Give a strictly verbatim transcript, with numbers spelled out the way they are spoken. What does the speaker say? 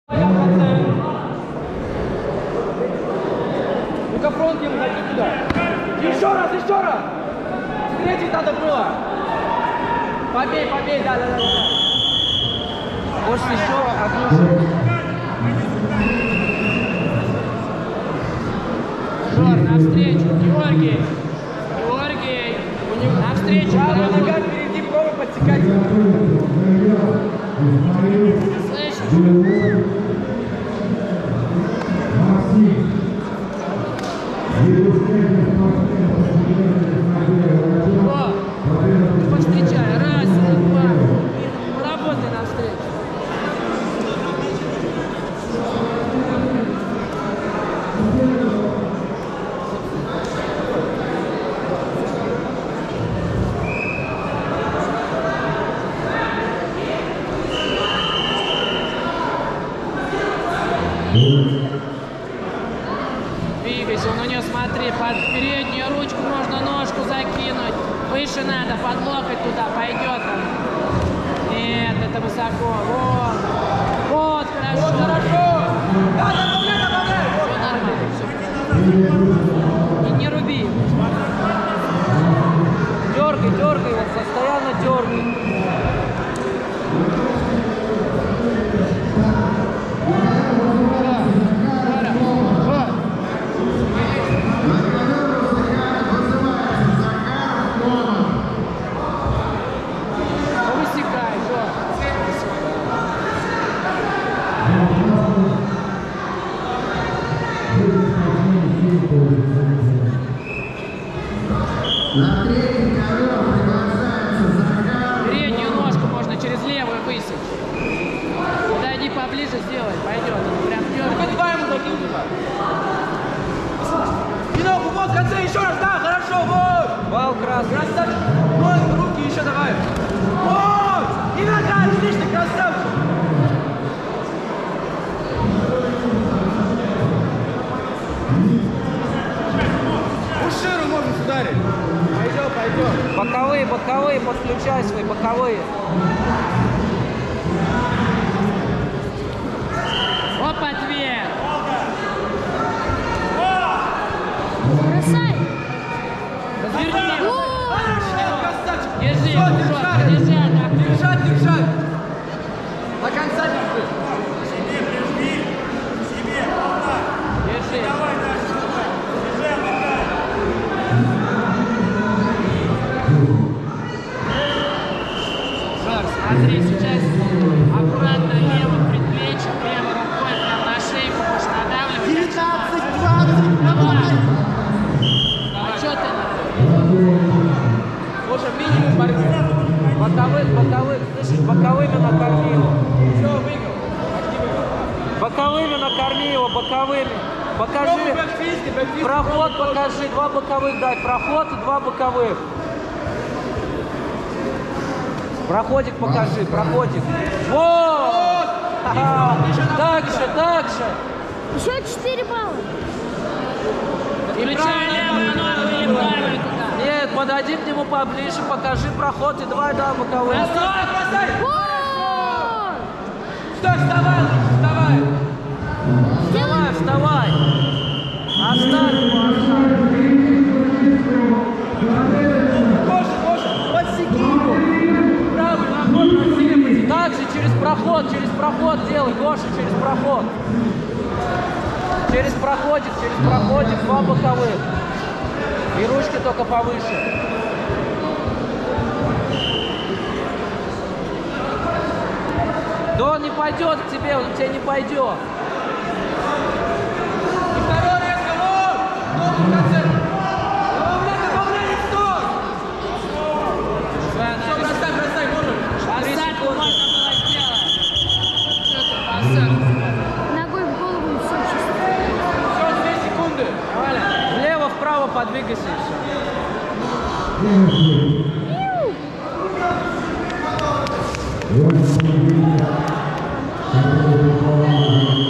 Ну-ка фронт ему зайди туда. Еще раз, еще раз. Встретить надо было. Побей, побей, да, да, да. Может еще одну. Жор, навстречу, Георгий. Георгий. Навстречу. Правая нога впереди, пробуй подсекать. Слышишь? О, повстречай. Раз, два. Работай навстречу. Двигайся, ну не смотри, под переднюю ручку можно ножку закинуть. Выше надо, под локоть туда пойдет. Нет, это высоко. Вот. Вот, хорошо. Вот хорошо. Да, добавляй, добавляй. Все нормально. Все. И не руби. Дергай, дергай его, постоянно дергай. Переднюю ножку можно через левую высечь. Подойди поближе, сделай, пойдет. Прям Ну-ка, дергай. два ему закинь туда. Спиногу, вот, в конце, еще раз, да, хорошо, вот. Вал красный. Красавчик. Вот, руки еще давай. Вот. И нога, отлично, красавчик. Уширу можно ударить. Пойдем, пойдем. Боковые, боковые, подключай свои боковые. Оп, ответ. Бросай! Разверни. Красавчик. Держи, Всё, Жор, держать. держи, так. Держать, держать. До конца держи. Держи. Жор, смотри, сейчас аккуратно левым предплечьем, левой рукой прям на шейку будешь надавливать. девятнадцать двадцать, Давай. А что ты? Слушай, минимум борьбы. Боковых, боковых, слышишь, боковыми накорми его. Все, выиграл. Почти выиграл. Боковыми накорми его, боковыми. Пробуй Покажи. бэкфисты, бэкфисты. Проход Пробуй. покажи, два боковых дай. Проход и два боковых. Проходик покажи, проходик. Вот! Ага. Так же, так же. Еще четыре балла. Включай левую ногу или правую туда. Нет, подойди к нему поближе, покажи проход и давай, да, боковых. Бросай, бросай. Вот! Стой, вставай, лучше, вставай. Вставай, вставай. Оставь его, оставь. Гоша, Гоша, подсеки его. Правый ногой просили подсеки. Так же через проход, через проход делай, Гоша, через проход. Через проходик, через проходик, два боковых. И ручки только повыше. Да он не пойдет к тебе, он к тебе не пойдет. И второй резко, вот. Ногу в конце. Добавляй, добавляй, стой. Все, бросай, бросай, можешь. Посадку можно было сделать. Что ты, посадку? Ногой в голову и все чисто. Все, две секунды. Давай, влево-вправо подвигайся и все. Иу!